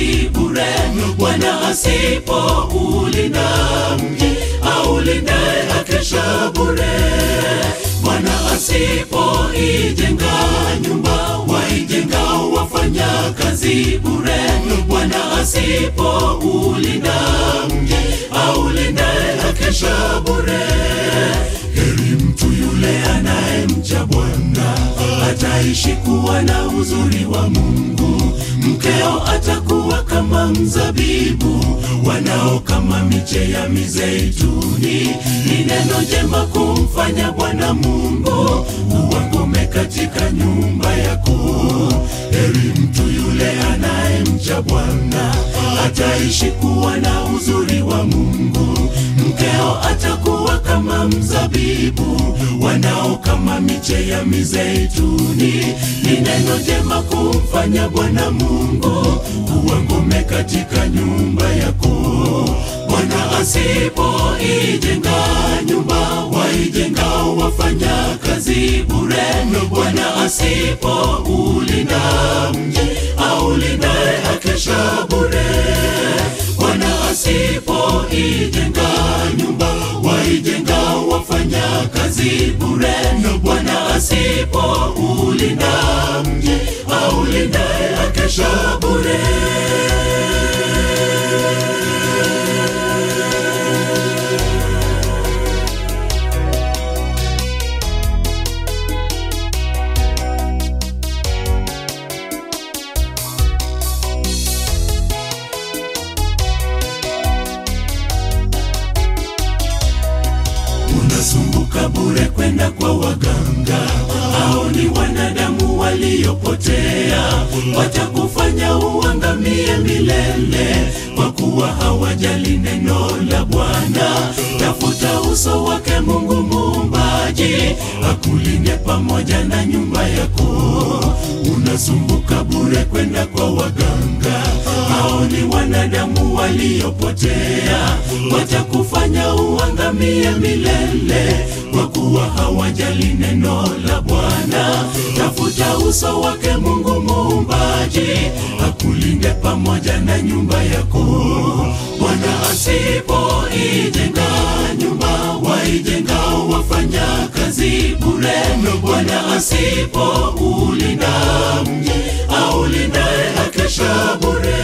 kazi bure. Bwana asipoulinda mji, aulindaye akesha bure. Bwana asipoijenga nyumba, waijengao wafanya kazi bure. Bwana asipoulinda mji, aulindaye akesha bure. Heri mtu yule anayemcha Bwana, ataishi kuwa na uzuri wa Mungu. Mkeo atakuwa kama mzabibu, wanao kama miche ya mizeituni. Ni neno jema kumfanya Bwana Mungu kuwa ngome katika nyumba yako. Heri mtu yule anayemcha Bwana, ataishi kuwa na uzuri wa Mungu. Mkeo atakuwa kama mzabibu, wanao kama miche ya mizeituni. Ni neno jema kumfanya Bwana Mungu kuwa ngome katika nyumba yako. Bwana asipoijenga nyumba, waijengao wafanya kazi bure. Bwana asipoulinda mji, aulindaye akesha bure. Bwana asipoijenga nyumba, waijengao wafanya kazi bure. Bwana asipoulinda mji, aulindaye akesha bure. Unasumbuka bure kwenda kwa waganga, hao ni wanadamu waliopotea. Watakufanya uangamie milele, kwa kuwa hawajali neno la Bwana. Tafuta uso wake Mungu Muumbaji, akulinde pamoja na nyumba yako. Unasumbuka bure kwenda kwa waganga, hao ni wanadamu waliopotea. Watakufanya uangamie milele, kwa kuwa hawajali neno la Bwana. Tafuta uso wake Mungu Muumbaji, akulinde pamoja na nyumba yako. Bwana asipoijenga nyumba, waijengao wafanya kazi bure. Bwana asipoulinda mji, aulindaye akesha bure.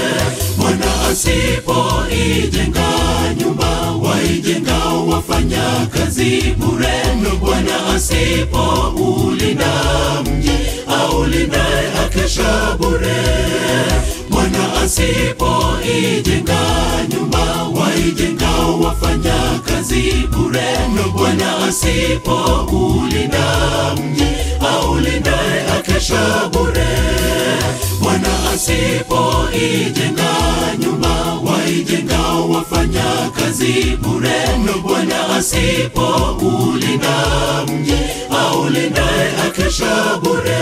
Bwana asipoijenga nyumba, waijengao wafanya kazi bure. Bwana asipoulinda mji, aulindaye akesha bure. Bwana asipoijenga nyumba, waijengao wafanya kazi bure. Bwana asipoulinda mji, aulindaye akesha bure. Bwana asipoijenga nyumba, waijengao wafanya kazi bure. Bwana asipoulinda mji, aulindaye akesha bure.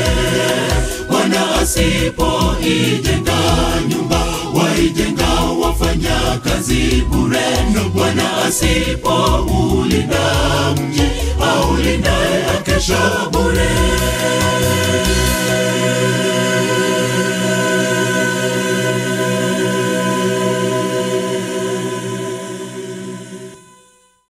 Bwana asipoijenga nyumba, waijengao wafanya kazi bure. Bwana asipoulinda mji, aulindaye akesha bure.